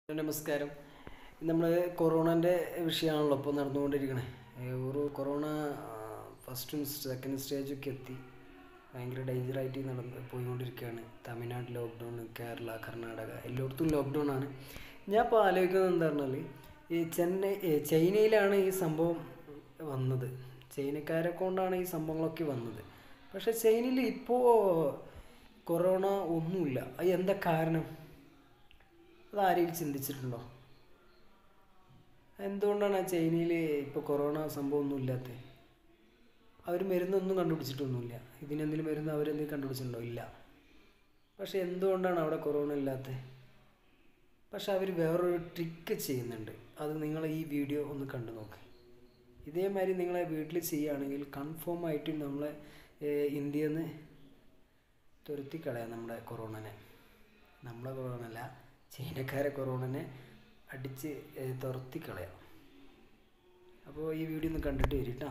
നമസ്കാരം. നമ്മൾ കൊറോണൻ്റെ വിഷയമാണല്ലോ ഇപ്പോൾ നടന്നുകൊണ്ടിരിക്കണേ. ഒരു കൊറോണ ഫസ്റ്റും സെക്കൻഡ് സ്റ്റേജൊക്കെ എത്തി ഭയങ്കര ഡേഞ്ചറായിട്ട് പോയിക്കൊണ്ടിരിക്കുകയാണ്. തമിഴ്നാട് ലോക്ക്ഡൗൺ, കേരള, കർണാടക എല്ലായിടത്തും ലോക്ക്ഡൗൺ ആണ്. ഞാൻ ഇപ്പോൾ ആലോചിക്കുന്നത് എന്താ പറഞ്ഞാൽ ചൈനയിലാണ് ഈ സംഭവം വന്നത്. ചൈനക്കാരെ കൊണ്ടാണ് ഈ സംഭവങ്ങളൊക്കെ വന്നത്. പക്ഷേ ചൈനയിൽ ഇപ്പോൾ കൊറോണ ഒന്നുമില്ല. അത് എന്താ കാരണം? അതാരെങ്കിലും ചിന്തിച്ചിട്ടുണ്ടോ? എന്തുകൊണ്ടാണ് ചൈനയിൽ ഇപ്പോൾ കൊറോണ സംഭവമൊന്നും ഇല്ലാത്തത്? അവർ മരുന്നൊന്നും കണ്ടുപിടിച്ചിട്ടൊന്നുമില്ല. ഇതിനെന്തെങ്കിലും മരുന്ന് അവരെന്തെങ്കിലും കണ്ടുപിടിച്ചിട്ടുണ്ടോ? ഇല്ല. പക്ഷെ എന്തുകൊണ്ടാണ് അവിടെ കൊറോണ ഇല്ലാത്തത്? പക്ഷെ അവർ വേറൊരു ട്രിക്ക് ചെയ്യുന്നുണ്ട്. അത് നിങ്ങൾ ഈ വീഡിയോ ഒന്ന് കണ്ടു നോക്ക്. ഇതേമാതിരി നിങ്ങളെ വീട്ടിൽ ചെയ്യുകയാണെങ്കിൽ കൺഫേം ആയിട്ട് നമ്മളെ ഇന്ത്യയിൽ നിന്ന് തുരത്തിക്കളയാം നമ്മളെ കൊറോണനെ. നമ്മളെ കൊറോണ അല്ല, ചൈനക്കാരെ കൊറോണനെ അടിച്ച് തുരത്തിക്കളയാം. അപ്പോൾ ഈ വീഡിയോ ഒന്ന് കണ്ടിട്ട് വരിട്ടോ.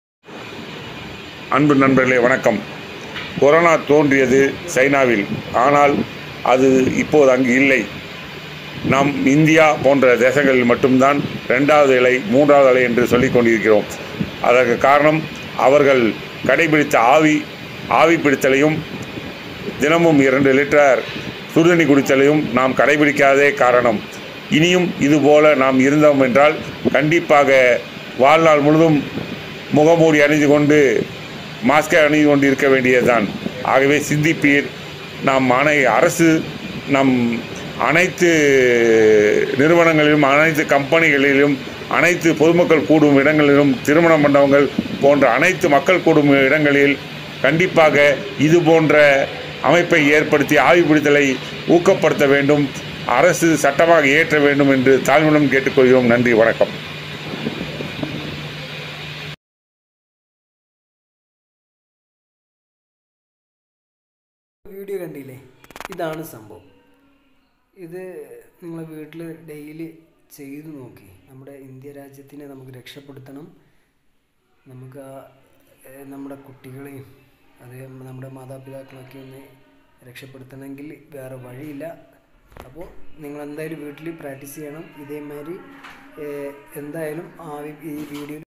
அன்பு நண்பர்களே வணக்கம். கொரோனா தோன்றியது சைனாவில், ஆனால் அது இப்போது அங்கு இல்லை. நாம் இந்தியா போன்ற தேசங்களில் மட்டும்தான் 2வது அலை 3வது அலை என்று சொல்லிக் கொண்டிருக்கிறோம். அதற்கு காரணம் அவர்கள் கடைபிடித்த ஆவி பிடித்தலையும் தினமும் 2 லிட்டர் சுடுதண்ணி குடித்தலையும் நாம் கடைபிடிக்காதே காரணம். இனியும் இதுபோல நாம் இருந்தோம் என்றால் கண்டிப்பாக வாழ்நாள் முழுதும் முகமூடி அணிந்து கொண்டு மாஸ்கை அணிந்து கொண்டு இருக்க வேண்டியதுதான். ஆகவே சிந்திப்பீர். அரசு நம் அனைத்து நிறுவனங்களிலும், அனைத்து கம்பெனிகளிலும், அனைத்து பொதுமக்கள் கூடும் இடங்களிலும், திருமண மண்டபங்கள் போன்ற அனைத்து மக்கள் கூடும் இடங்களில் கண்டிப்பாக இது போன்ற அமைப்பை ஏற்படுத்தி ஆய்வு பிடித்தலை ஊக்கப்படுத்த வேண்டும். அரசு சட்டமாக இயற்ற வேண்டும் என்று தாழ்மையுடன் கேட்டுக்கொள்கிறோம். நன்றி, வணக்கம். വീഡിയോ കണ്ടില്ലേ? ഇതാണ് സംഭവം. ഇത് നിങ്ങളെ വീട്ടിൽ ഡെയിലി ചെയ്തു നോക്കി. നമ്മുടെ ഇന്ത്യ രാജ്യത്തിനെ നമുക്ക് രക്ഷപ്പെടുത്തണം. നമുക്ക് നമ്മുടെ കുട്ടികളെയും അതേ നമ്മുടെ മാതാപിതാക്കളൊക്കെ ഒന്ന് രക്ഷപ്പെടുത്തണമെങ്കിൽ വേറെ വഴിയില്ല. അപ്പോൾ നിങ്ങൾ എന്തായാലും വീട്ടിൽ പ്രാക്ടീസ് ചെയ്യണം. ഇതേമാതിരി എന്തായാലും ഈ വീഡിയോയിൽ